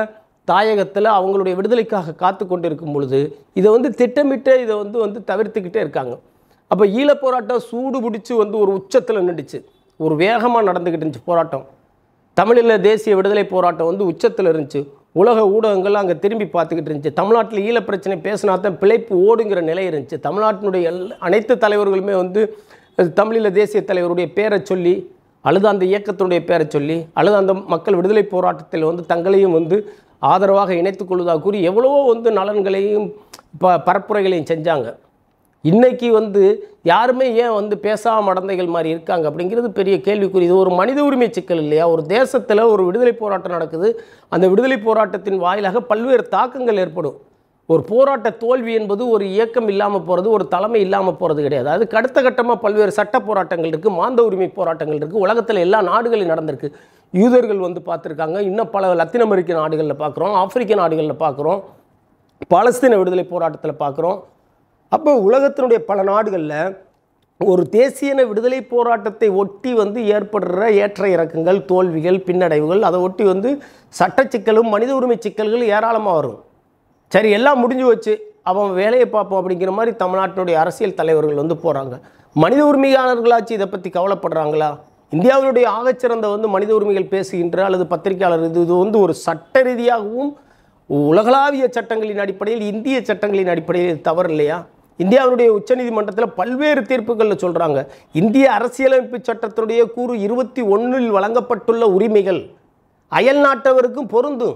A: தாயகத்தில் அவங்களுடைய விடுதலைக்காக காத்து கொண்டு இருக்கும் பொழுது இதை வந்து திட்டமிட்டு இதை வந்து வந்து தவிர்த்துக்கிட்டே இருக்காங்க. அப்போ ஈழப் போராட்டம் சூடு பிடிச்சி வந்து ஒரு உச்சத்தில் நின்றுச்சு, ஒரு வேகமாக நடந்துக்கிட்டு இருந்துச்சு போராட்டம். தமிழில் தேசிய விடுதலை போராட்டம் வந்து உச்சத்தில் இருந்துச்சு. உலக ஊடகங்கள் அங்கே திரும்பி பார்த்துக்கிட்டு இருந்துச்சு. தமிழ்நாட்டில் ஈழப் பிரச்சனை பேசினா தான் பிழைப்பு ஓடுங்கிற நிலை இருந்துச்சு. தமிழ்நாட்டினுடைய எல் அனைத்து தலைவர்களுமே வந்து தமிழில் தேசிய தலைவருடைய பேரை சொல்லி அல்லது அந்த இயக்கத்தினுடைய பேரை சொல்லி அல்லது அந்த மக்கள் விடுதலை போராட்டத்தில் வந்து தங்களையும் வந்து ஆதரவாக இணைத்துக் கொள்வதாக கூறி எவ்வளவோ வந்து நலன்களையும் ப பரப்புரைகளையும் செஞ்சாங்க. இன்றைக்கி வந்து யாருமே ஏன் வந்து பேசாம மடந்தைகள் மாதிரி இருக்காங்க அப்படிங்கிறது பெரிய கேள்விக்குறி. இது ஒரு மனித உரிமை சிக்கல் இல்லையா? ஒரு தேசத்தில் ஒரு விடுதலை போராட்டம் நடக்குது, அந்த விடுதலை போராட்டத்தின் வாயிலாக பல்வேறு தாக்கங்கள் ஏற்படும். ஒரு போராட்ட தோல்வி என்பது ஒரு இயக்கம் இல்லாமல் போகிறது, ஒரு தலைமை இல்லாமல் போகிறது கிடையாது. அதுக்கு அடுத்த கட்டமாக பல்வேறு சட்ட போராட்டங்கள் இருக்குது, மாந்த உரிமை போராட்டங்கள் இருக்குது. உலகத்தில் எல்லா நாடுகளிலும் நடந்திருக்கு. யூதர்கள் வந்து பார்த்துருக்காங்க, இன்னும் பல லத்தீன் அமெரிக்க நாடுகளில் பார்க்குறோம், ஆப்பிரிக்க நாடுகளில் பார்க்குறோம், பாலஸ்தீன விடுதலை போராட்டத்தில் பார்க்குறோம். அப்போ உலகத்தினுடைய பல நாடுகளில் ஒரு தேசிய விடுதலை போராட்டத்தை ஒட்டி வந்து ஏற்படுற ஏற்ற இறக்கங்கள், தோல்விகள், பின்னடைவுகள், அதை ஒட்டி வந்து சட்ட சிக்கலும் மனித உரிமை சிக்கல்கள் ஏராளமாக வரும். சரி, எல்லாம் முடிஞ்சு வச்சு அவன் வேலையை பார்ப்போம் அப்படிங்கிற மாதிரி தமிழ்நாட்டினுடைய அரசியல் தலைவர்கள் வந்து போகிறாங்க. மனித உரிமையாளர்களாச்சு இதை பற்றி கவலைப்படுறாங்களா? இந்தியாவினுடைய ஆகச்சிறந்த வந்து மனித உரிமைகள் பேசுகின்ற அல்லது பத்திரிகையாளர் இது இது வந்து ஒரு சட்ட ரீதியாகவும் உலகளாவிய சட்டங்களின் அடிப்படையில், இந்திய சட்டங்களின் அடிப்படையில் தவறு இல்லையா? இந்தியாவுடைய உச்சநீதிமன்றத்தில் பல்வேறு தீர்ப்புகளில் சொல்கிறாங்க, இந்திய அரசியலமைப்பு சட்டத்தினுடைய கூறு இருபத்தி ஒன்றில் வழங்கப்பட்டுள்ள உரிமைகள் அயல் நாட்டவருக்கும் பொருந்தும்.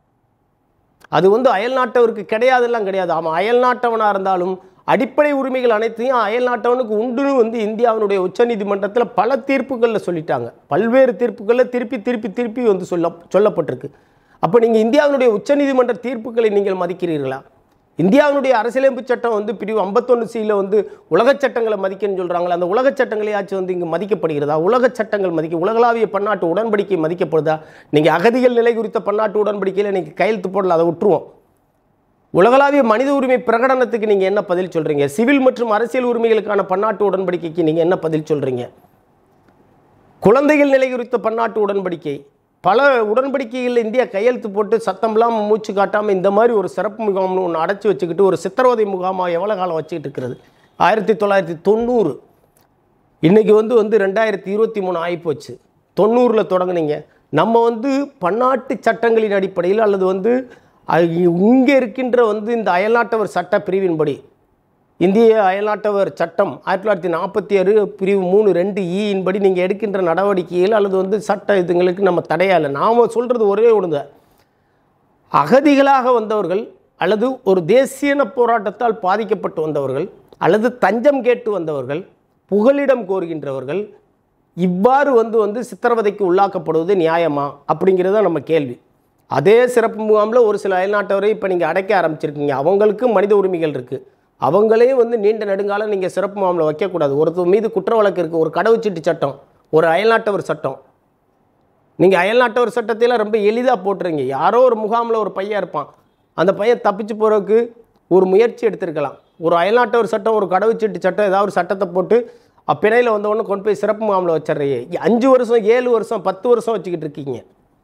A: அது வந்து அயல் நாட்டவருக்கு கிடையாதுலாம் கிடையாது. ஆமாம், அயல் நாட்டவனாக இருந்தாலும் அடிப்படை உரிமைகள் அனைத்தையும் அயல் நாட்டவனுக்கு உண்டுன்னு வந்து இந்தியாவினுடைய உச்சநீதிமன்றத்தில் பல தீர்ப்புகளில் சொல்லிட்டாங்க. பல்வேறு தீர்ப்புகளில் திருப்பி திருப்பி திருப்பி வந்து சொல்ல சொல்லப்பட்டிருக்கு. அப்போ நீங்கள் இந்தியாவினுடைய உச்சநீதிமன்ற தீர்ப்புகளை நீங்கள் மதிக்கிறீர்களா? இந்தியாவினுடைய அரசியலமைப்பு சட்டம் வந்து பிரிவு ஐம்பத்தொன்று சியில் வந்து உலக சட்டங்களை மதிக்கணும்னு சொல்கிறாங்களா? அந்த உலக சட்டங்களையாச்சும் வந்து இங்கே மதிக்கப்படுகிறதா? உலக சட்டங்கள் மதிக்க உலகளாவிய பன்னாட்டு உடன்படிக்கை மதிக்கப்படுதா? நீங்கள் அகதிகள் நிலை குறித்த பன்னாட்டு உடன்படிக்கையில் நீங்கள் கையெழுத்து போடல, அதை விட்டுருவோம். உலகளாவிய மனித உரிமை பிரகடனத்துக்கு நீங்கள் என்ன பதில் சொல்கிறீங்க? சிவில் மற்றும் அரசியல் உரிமைகளுக்கான பன்னாட்டு உடன்படிக்கைக்கு நீங்கள் என்ன பதில் சொல்கிறீங்க? குழந்தைகள் நிலை குறித்த பன்னாட்டு உடன்படிக்கை, பல உடன்படிக்கைகளில் இந்தியா கையெழுத்து போட்டு சத்தம்லாம் மூச்சு காட்டாமல் இந்த மாதிரி ஒரு சிறப்பு முகாம்னு ஒன்று அடைச்சி வச்சுக்கிட்டு ஒரு சித்திரவதை முகாமாக எவ்வளோ காலம் வச்சுக்கிட்டு இருக்கிறது? ஆயிரத்தி தொள்ளாயிரத்தி தொண்ணூறு இன்றைக்கி வந்து வந்து ரெண்டாயிரத்தி இருபத்தி மூணு ஆகிப்போச்சு. தொண்ணூறில் தொடங்குனீங்க. நம்ம வந்து பன்னாட்டு சட்டங்களின் அடிப்படையில் அல்லது வந்து இங்கே இருக்கின்ற வந்து இந்த அயல்நாட்டவர் சட்ட பிரிவின்படி, இந்திய அயல்நாட்டவர் சட்டம் ஆயிரத்தி தொள்ளாயிரத்தி நாற்பத்தி ஆறு பிரிவு மூணு ரெண்டு ஈயின்படி நீங்கள் எடுக்கின்ற நடவடிக்கைகள் அல்லது வந்து சட்ட இதுங்களுக்கு நம்ம தடையாஇல்லை. நாம் சொல்கிறது ஒரே ஒன்று, அகதிகளாக வந்தவர்கள் அல்லது ஒரு தேசிய போராட்டத்தால் பாதிக்கப்பட்டு வந்தவர்கள் அல்லது தஞ்சம் கேட்டு வந்தவர்கள், புகலிடம் கோருகின்றவர்கள் இவ்வாறு வந்து வந்து சித்திரவதைக்கு உள்ளாக்கப்படுவது நியாயமா அப்படிங்கிறது நம்ம கேள்வி. அதே சிறப்பு முகாமில் ஒரு சில அயல்நாட்டவரை இப்போ நீங்கள் அடைக்க ஆரம்பிச்சிருக்கீங்க. அவங்களுக்கு மனித உரிமைகள் இருக்குது, அவங்களே வந்து நீண்ட நெடுங்காலம் நீங்கள் சிறப்பு முகாமில் வைக்கக்கூடாது. ஒருத்தர் மீது குற்ற வழக்கு இருக்குது, ஒரு கடவுச்சீட்டு சட்டம், ஒரு அயல்நாட்டவர் சட்டம். நீங்கள் அயல்நாட்டவர் சட்டத்தையெல்லாம் ரொம்ப எளிதாக போட்டுறீங்க. யாரோ ஒரு முகாமில் ஒரு பையன் இருப்பான், அந்த பையன் தப்பிச்சு போகிறதுக்கு ஒரு முயற்சி எடுத்திருக்கலாம். ஒரு அயல்நாட்டவர் சட்டம், ஒரு கடவுச்சீட்டு சட்டம், ஏதாவது ஒரு சட்டத்தை போட்டு பிணையில் வந்தவொடனே கொண்டு போய் சிறப்பு முகாமில் வச்சிட்றீங்க. அஞ்சு வருஷம் ஏழு வருஷம் பத்து வருஷம் வச்சுக்கிட்டு இருக்கீங்க.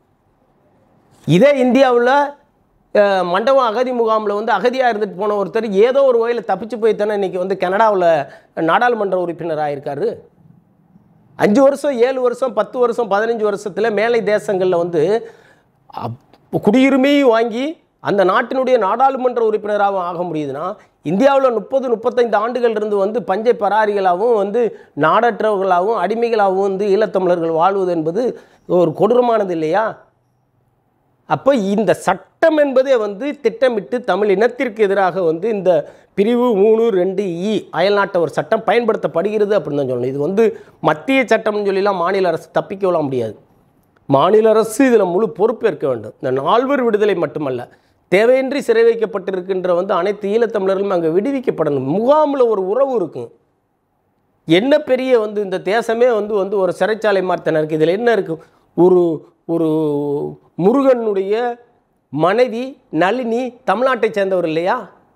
A: இதே இந்தியாவில் மண்டபம் அகதி முகாமில் வந்து அகதியாக இருந்துட்டு போன ஒருத்தர் ஏதோ ஒரு வகையில் தப்பிச்சு போய் தானே இன்றைக்கி வந்து கனடாவில் நாடாளுமன்ற உறுப்பினர் ஆகியிருக்காரு. அஞ்சு வருஷம் ஏழு வருஷம் பத்து வருஷம் பதினஞ்சு வருஷத்தில் மேலை தேசங்களில் வந்து குடியுரிமையும் வாங்கி அந்த நாட்டினுடைய நாடாளுமன்ற உறுப்பினராகவும் ஆக முடியுதுன்னா, இந்தியாவில் முப்பது முப்பத்தைந்து ஆண்டுகள் இருந்து வந்து பஞ்சை பராரிகளாகவும் வந்து நாடற்றவர்களாகவும் அடிமைகளாகவும் வந்து ஈழத்தமிழர்கள் வாழ்வது என்பது ஒரு கொடூரமானது இல்லையா? அப்போ இந்த சட்டம் என்பதே வந்து திட்டமிட்டு தமிழ் இனத்திற்கு எதிராக வந்து இந்த பிரிவு மூணு ரெண்டு இ அயல்நாட்டவர் சட்டம் பயன்படுத்தப்படுகிறது அப்படின்னு தான் சொல்லணும். இது வந்து மத்திய சட்டம்னு சொல்லிலாம் மாநில அரசு தப்பிக்கலாம் முடியாது. மாநில அரசு இதில் முழு பொறுப்பேற்க வேண்டும். இந்த நால்வர் விடுதலை மட்டுமல்ல, தேவையின்றி சிறை வைக்கப்பட்டிருக்கின்ற வந்து அனைத்து ஈழத்தமிழர்களும் அங்கே விடுவிக்கப்படணும். முகாமில் ஒரு உறவு இருக்கும். என்ன பெரிய வந்து இந்த தேசமே வந்து வந்து ஒரு சிறைச்சாலை மாதிரி தானே இருக்குது. இதில் என்ன இருக்குது? ஒரு ஒரு முருகனுடைய மனைவி நளினி தமிழ்நாட்டை சேர்ந்தவர் இல்லையா?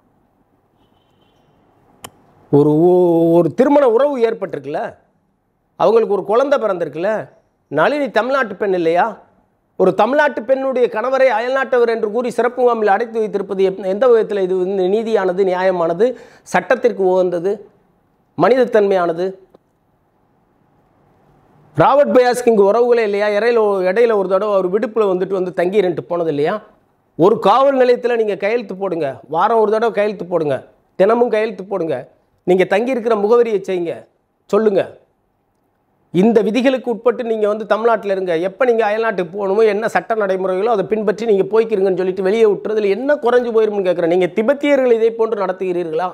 A: ஒரு ஒரு திருமண உறவு ஏற்பட்டிருக்குல்ல, அவங்களுக்கு ஒரு குழந்தை பிறந்திருக்குல்ல, நளினி தமிழ்நாட்டு பெண் இல்லையா? ஒரு தமிழ்நாட்டு பெண்ணுடைய கணவரை அயல்நாட்டவர் என்று கூறி சிறப்பு முகாமில் அடைத்து வைத்திருப்பது எந்த விதத்தில் இது நீதியானது, நியாயமானது, சட்டத்திற்கு உகந்தது, மனிதத்தன்மையானது? ராபர்ட் பயாஸ்க்கு இங்கே உறவுகளே இல்லையா? இடையில இடையில ஒரு தடவை அவர் விடுப்பில் வந்துட்டு வந்து தங்கி ரெண்டு போனது இல்லையா? ஒரு காவல் நிலையத்தில் நீங்கள் கையெழுத்து போடுங்க, வாரம் ஒரு தடவை கையெழுத்து போடுங்க, தினமும் கையெழுத்து போடுங்க, நீங்கள் தங்கியிருக்கிற முகவரியை செய்யுங்க, சொல்லுங்கள். இந்த விதிகளுக்கு உட்பட்டு நீங்கள் வந்து தமிழ்நாட்டில் இருங்க. எப்போ நீங்கள் அயல்நாட்டுக்கு போகணுமோ என்ன சட்ட நடைமுறைகளோ அதை பின்பற்றி நீங்கள் போய்க்கிறீங்கன்னு சொல்லிட்டு வெளியே விட்டுறதுல என்ன குறைஞ்சு போயிருமுன்னு கேட்குறேன். நீங்கள் திபெத்தியர்கள் இதே போன்று நடத்துகிறீர்களா?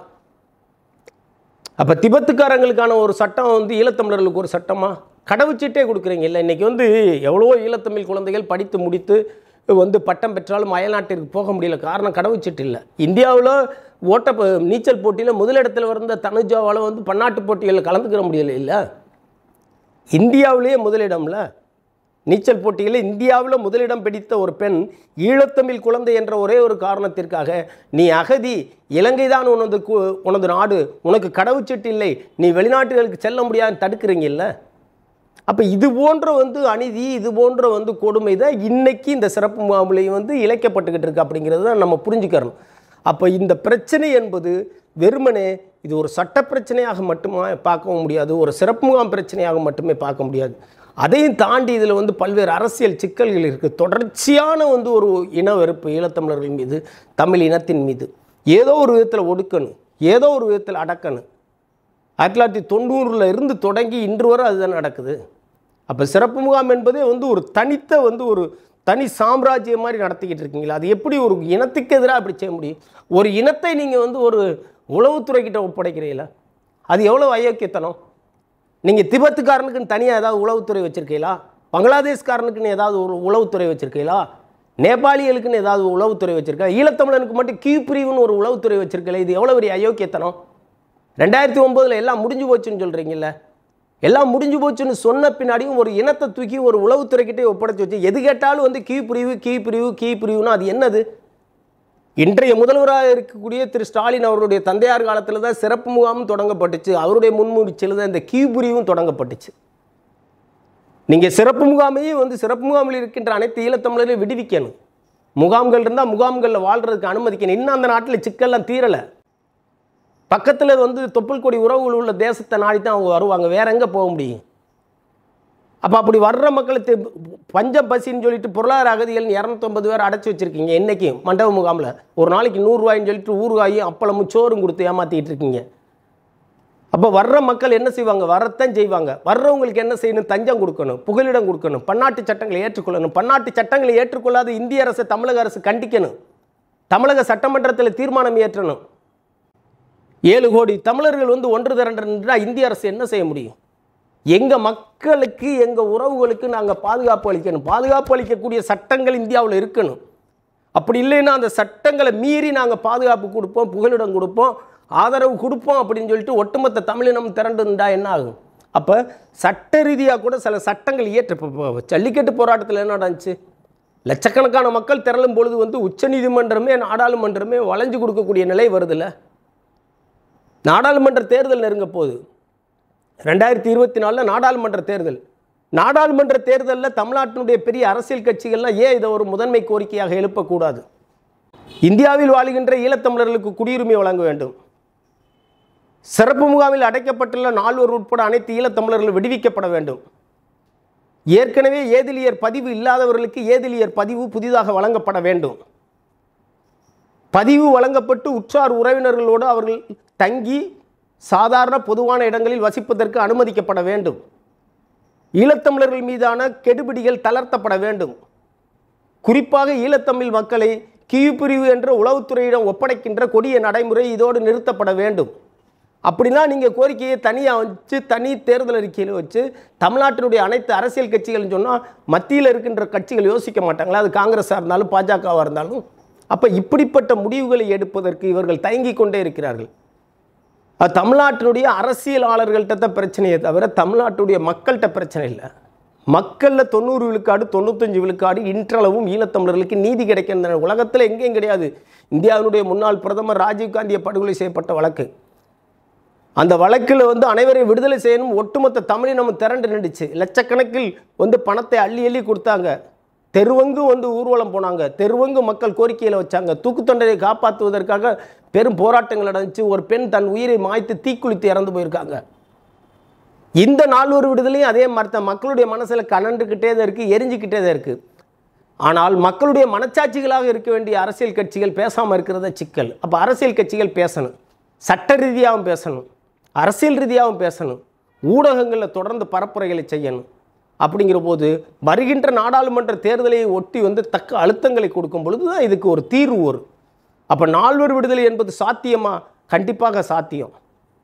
A: அப்போ திபெத்துக்காரங்களுக்கான ஒரு சட்டம் வந்து ஈழத்தமிழர்களுக்கு ஒரு சட்டமா? கடவுச்சீட்டே கொடுக்குறீங்க இல்லை? இன்றைக்கி வந்து எவ்வளோ ஈழத்தமிழ் குழந்தைகள் படித்து முடித்து வந்து பட்டம் பெற்றாலும் அயல்நாட்டிற்கு போக முடியல. காரணம் கடவுச்சீட்டு இல்லை. இந்தியாவில் ஓட்ட நீச்சல் போட்டியில் முதலிடத்தில் வந்த தனுஜாவால் வந்து பன்னாட்டு போட்டிகளில் கலந்துக்கிற முடியலை இல்லை? இந்தியாவிலேயே முதலிடம்ல நீச்சல் போட்டியில் இந்தியாவில் முதலிடம் பிடித்த ஒரு பெண் ஈழத்தமிழ் குழந்தை என்ற ஒரே ஒரு காரணத்திற்காக நீ அகதி, இலங்கை தான் உனது உனது நாடு, உனக்கு கடவுச்சீட்டு இல்லை, நீ வெளிநாட்டுகளுக்கு செல்ல முடியாதுன்னு தடுக்கிறீங்கல்ல? அப்போ இது போன்ற வந்து அநீதி, இது போன்ற வந்து கொடுமை தான் இன்றைக்கி இந்த சிறப்பு முகாமிலையும் வந்து இழைக்கப்பட்டுக்கிட்டு இருக்கு அப்படிங்கிறது தான் நம்ம புரிஞ்சுக்கிறணும். அப்போ இந்த பிரச்சனை என்பது வெறுமனே இது ஒரு சட்ட பிரச்சனையாக மட்டுமே பார்க்கவும் முடியாது, ஒரு சிறப்பு முகாம் பிரச்சனையாக மட்டுமே பார்க்க முடியாது. அதையும் தாண்டி இதில் வந்து பல்வேறு அரசியல் சிக்கல்கள் இருக்குது. தொடர்ச்சியான வந்து ஒரு இன வெறுப்பு ஈழத்தமிழர்கள் மீது, தமிழ் இனத்தின் மீது ஏதோ ஒரு விதத்தில் ஒடுக்கணும், ஏதோ ஒரு விதத்தில் அடக்கணும். ஆயிரத்தி தொள்ளாயிரத்தி தொண்ணூறில் இருந்து தொடங்கி இன்று வரை அதுதான் நடக்குது. அப்போ சிறப்பு முகாம் என்பதே வந்து ஒரு தனித்த வந்து ஒரு தனி சாம்ராஜ்யம் மாதிரி நடத்திக்கிட்டு இருக்கீங்களா? அது எப்படி ஒரு இனத்துக்கு எதிராக அப்படி செய்ய முடியும்? ஒரு இனத்தை நீங்கள் வந்து ஒரு உளவுத்துறைக்கிட்ட ஒப்படைக்கிறீங்களா? அது எவ்வளோ அயோக்கியத்தனம்? நீங்கள் திபெத்துக்காரனுக்குன்னு தனியாக ஏதாவது உளவுத்துறை வச்சுருக்கீங்களா? பங்களாதேஷ்காரனுக்குன்னு ஏதாவது ஒரு உளவுத்துறை வச்சுருக்கீங்களா? நேபாளிகளுக்குன்னு ஏதாவது உளவுத்துறை வச்சுருக்கா? ஈழத்தமிழனுக்கு மட்டும் கியூ பிரிவுன்னு ஒரு உளவுத்துறை வச்சுருக்கல? இது எவ்வளோ பெரிய அயோக்கியத்தனம்? ரெண்டாயிரத்தி ஒம்போதில் எல்லாம் முடிஞ்சு போச்சுன்னு சொல்கிறீங்கல்ல? எல்லாம் முடிஞ்சு போச்சுன்னு சொன்ன பின்னாடியும் ஒரு இனத்தை தூக்கி ஒரு உளவுத்துறைக்கிட்டே ஒப்படைச்சி வச்சு எது கேட்டாலும் வந்து கீ பிரிவு கீ பிரிவு கீ பிரிவுன்னா அது என்னது? இன்றைய முதல்வராக இருக்கக்கூடிய திரு ஸ்டாலின் அவருடைய தந்தையார் காலத்தில் தான் சிறப்பு முகாமும் தொடங்கப்பட்டுச்சு. அவருடைய முன்முயற்சியில் தான் இந்த கீ பிரிவும் தொடங்கப்பட்டுச்சு. நீங்கள் சிறப்பு முகாமையும் வந்து சிறப்பு முகாமில் இருக்கின்ற அனைத்து ஈழத்தமிழரையும் விடுவிக்கணும். முகாம்கள் இருந்தால் முகாம்களில் வாழ்கிறதுக்கு அனுமதிக்கணும். இன்னும் அந்த நாட்டில் சிக்கல்லாம் தீரலை. பக்கத்தில் வந்து தொப்புள் கொடி உறவுகள் உள்ள தேசத்தை நாடி தான் அவங்க வருவாங்க, வேற எங்கே போக முடியும்? அப்போ அப்படி வர்ற மக்களுக்கு பஞ்சம் பசின்னு சொல்லிட்டு பொருளாதார அகதிகள் இரநூத்தொம்பது பேர் அடைச்சி வச்சுருக்கீங்க. இன்றைக்கும் மண்டப முகாமில் ஒரு நாளைக்கு நூறுரூவாயின்னு சொல்லிட்டு ஊறுகாயும் அப்பளமும் சோறும் கொடுத்து ஏமாற்றிக்கிட்டு இருக்கீங்க. அப்போ வர்ற மக்கள் என்ன செய்வாங்க? வரத்தான் செய்வாங்க. வர்றவங்களுக்கு என்ன செய்யணும்? தஞ்சம் கொடுக்கணும், புகலிடம் கொடுக்கணும், பன்னாட்டு சட்டங்களை ஏற்றுக்கொள்ளணும். பன்னாட்டு சட்டங்களை ஏற்றுக்கொள்ளாத இந்திய அரசு தமிழக அரசு கண்டிக்கணும். தமிழக சட்டமன்றத்தில் தீர்மானம் இயற்றணும். ஏழு கோடி தமிழர்கள் வந்து ஒன்று திரண்டா இந்திய அரசு என்ன செய்ய முடியும்? எங்கள் மக்களுக்கு, எங்கள் உறவுகளுக்கு நாங்கள் பாதுகாப்பு அளிக்கணும். பாதுகாப்பு அளிக்கக்கூடிய சட்டங்கள் இந்தியாவில் இருக்கணும். அப்படி இல்லைன்னா அந்த சட்டங்களை மீறி நாங்கள் பாதுகாப்பு கொடுப்போம், புகலிடம் கொடுப்போம், ஆதரவு கொடுப்போம் அப்படின்னு சொல்லிட்டு ஒட்டுமொத்த தமிழினம் திரண்டுண்டா என்ன ஆகும்? அப்போ சட்ட ரீதியாக கூட சில சட்டங்கள் இயற்ற ஜல்லிக்கட்டு போராட்டத்தில் என்ன நடந்துச்சு? லட்சக்கணக்கான மக்கள் திரளும் பொழுது வந்து உச்சநீதிமன்றமே நாடாளுமன்றமே வளைஞ்சு கொடுக்கக்கூடிய நிலை வருதில்ல? நாடாளுமன்ற தேர்தல் நெருங்க போகுது. ரெண்டாயிரத்தி இருபத்தி நாலில் நாடாளுமன்ற தேர்தல். நாடாளுமன்ற தேர்தலில் தமிழ்நாட்டினுடைய பெரிய அரசியல் கட்சிகள்லாம் ஏன் இதை ஒரு முதன்மை கோரிக்கையாக எழுப்பக்கூடாது? இந்தியாவில் வாழ்கின்ற ஈழத்தமிழர்களுக்கு குடியுரிமை வழங்க வேண்டும். சிறப்பு முகாமில் அடைக்கப்பட்டுள்ள நால்வர் உட்பட அனைத்து ஈழத்தமிழர்கள் விடுவிக்கப்பட வேண்டும். ஏற்கனவே ஏதிலியர் பதிவு இல்லாதவர்களுக்கு ஏதிலியர் பதிவு புதிதாக வழங்கப்பட வேண்டும். பதிவு வழங்கப்பட்டு உற்றார் உறவினர்களோடு அவர்கள் தங்கி சாதாரண பொதுவான இடங்களில் வசிப்பதற்கு அனுமதிக்கப்பட வேண்டும். ஈழத்தமிழர்கள் மீதான கெடுபிடிகள் தளர்த்தப்பட வேண்டும். குறிப்பாக ஈழத்தமிழ் மக்களை கியூ பிரிவு என்ற உளவுத்துறையிடம் ஒப்படைக்கின்ற கொடிய நடைமுறை இதோடு நிறுத்தப்பட வேண்டும். அப்படின்னா நீங்கள் கோரிக்கையை தனியாக வச்சு தனி தேர்தல் அறிக்கையில் வச்சு தமிழ்நாட்டினுடைய அனைத்து அரசியல் கட்சிகள்னு சொன்னால் மத்தியில் இருக்கின்ற கட்சிகள் யோசிக்க மாட்டாங்களா? அது காங்கிரஸாக இருந்தாலும் பாஜகவாக இருந்தாலும். அப்போ இப்படிப்பட்ட முடிவுகளை எடுப்பதற்கு இவர்கள் தயங்கி கொண்டே இருக்கிறார்கள். அது தமிழ்நாட்டினுடைய அரசியலாளர்கள்ட்ட தான் பிரச்சனையே தவிர தமிழ்நாட்டுடைய மக்கள்கிட்ட பிரச்சனை இல்லை. மக்களில் தொண்ணூறு விழுக்காடு தொண்ணூத்தஞ்சு விழுக்காடு இன்றளவும் ஈழத்தமிழர்களுக்கு நீதி கிடைக்கின்ற உலகத்தில் எங்கேயும் கிடையாது. இந்தியாவினுடைய முன்னாள் பிரதமர் ராஜீவ்காந்தியை படுகொலை செய்யப்பட்ட வழக்கு, அந்த வழக்கில் வந்து அனைவரையும் விடுதலை செய்யணும் ஒட்டுமொத்த தமிழினம் திரண்டு நின்றுச்சு. லட்சக்கணக்கில் வந்து பணத்தை அள்ளி அள்ளி கொடுத்தாங்க. தெருவங்கு வந்து ஊர்வலம் போனாங்க, தெருவங்கு மக்கள் கோரிக்கையில் வச்சாங்க. தூக்கு தண்டனை காப்பாற்றுவதற்காக பெரும் போராட்டங்கள் நடந்துச்சு. ஒரு பெண் தன் உயிரை மாய்த்து தீக்குளித்து இறந்து போயிருக்காங்க. இந்த நால்வர் விடுதலையும் அதே மாதிரி தான் மக்களுடைய மனசில் கனண்டுக்கிட்டே தான் இருக்குது, எரிஞ்சிக்கிட்டே தான் இருக்குது. ஆனால் மக்களுடைய மனச்சாட்சிகளாக இருக்க வேண்டிய அரசியல் கட்சிகள் பேசாமல் இருக்கிறத சிக்கல். அப்போ அரசியல் கட்சிகள் பேசணும், சட்ட ரீதியாகவும் பேசணும், அரசியல் ரீதியாகவும் பேசணும், ஊடகங்களில் தொடர்ந்து பரப்புரைகளை செய்யணும். அப்படிங்கிற போது வருகின்ற நாடாளுமன்ற தேர்தலை ஒட்டி வந்து தக்க அழுத்தங்களை கொடுக்கும் பொழுது தான் இதுக்கு ஒரு தீர்வு வரும். அப்போ நால்வர் விடுதலை என்பது சாத்தியமா? கண்டிப்பாக சாத்தியம்.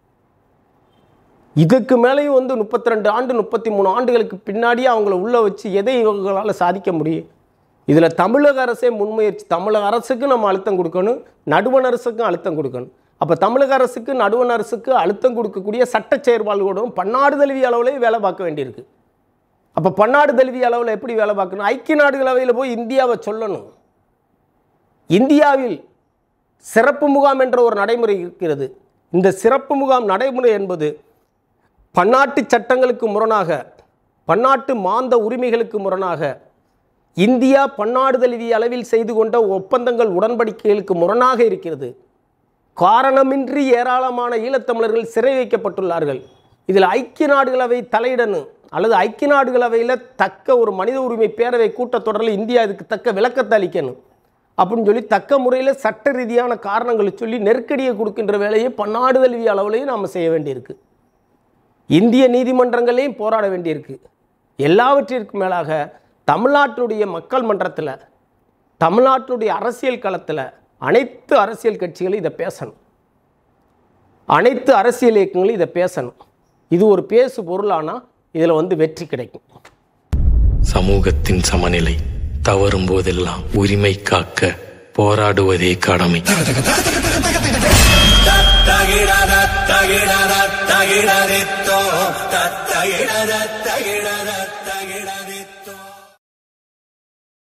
A: இதுக்கு மேலேயும் வந்து முப்பத்தி ரெண்டு ஆண்டு முப்பத்தி மூணு ஆண்டுகளுக்கு பின்னாடியே அவங்கள உள்ள வச்சு எதை இவங்களால் சாதிக்க முடியும்? இதில் தமிழக அரசே முன்முயற்சி. தமிழக அரசுக்கு நம்ம அழுத்தம் கொடுக்கணும், நடுவண் அரசுக்கும் அழுத்தம் கொடுக்கணும். அப்போ தமிழக அரசுக்கு நடுவண் அரசுக்கு அழுத்தம் கொடுக்கக்கூடிய சட்ட செயற்பாடுகளோடும் பன்னாடு தழுவிய அளவுலேயே வேலை பார்க்க வேண்டியிருக்கு. அப்போ பன்னாடு தழுவிய அளவில் எப்படி வேலை பார்க்கணும்? ஐக்கிய நாடுகள் அவையில் போய் இந்தியாவை சொல்லணும். இந்தியாவில் சிறப்பு முகாம் என்ற ஒரு நடைமுறை இருக்கிறது. இந்த சிறப்பு முகாம் நடைமுறை என்பது பன்னாட்டு சட்டங்களுக்கு முரணாக, பன்னாட்டு மாந்த உரிமைகளுக்கு முரணாக, இந்தியா பன்னாடு தழுவிய அளவில் செய்து கொண்ட ஒப்பந்தங்கள் உடன்படிக்கைகளுக்கு முரணாக இருக்கிறது. காரணமின்றி ஏராளமான ஈழத்தமிழர்கள் சிறை வைக்கப்பட்டுள்ளார்கள். இதில் ஐக்கிய நாடுகள் அவை தலையிடணும், அல்லது ஐக்கிய நாடுகள் அவையில் தக்க ஒரு மனித உரிமை பேரவை கூட்டத்தொடரில் இந்தியா இதுக்கு தக்க விளக்கத்தை அளிக்கணும் அப்படின்னு சொல்லி தக்க முறையில் சட்ட ரீதியான காரணங்களை சொல்லி நெருக்கடியை கொடுக்கின்ற வேலையை பன்னாடு தழுவிய அளவுலையும் நாம் செய்ய வேண்டியிருக்கு. இந்திய நீதிமன்றங்களையும் போராட வேண்டியிருக்கு. எல்லாவற்றிற்கும் மேலாக தமிழ்நாட்டுடைய மக்கள் மன்றத்தில், தமிழ்நாட்டுடைய அரசியல் களத்தில் அனைத்து அரசியல் கட்சிகளும் இதை பேசணும், அனைத்து அரசியல் இயக்கங்களும் இதை பேசணும். இது ஒரு பேசு பொருளானால் இதில் வந்து வெற்றி கிடைக்கும்.
B: சமூகத்தின் சமநிலை தவறும் போதெல்லாம் உரிமை காக்க போராடுவதே கடமை. தகிடதோ தகிடதோ தகிடதோ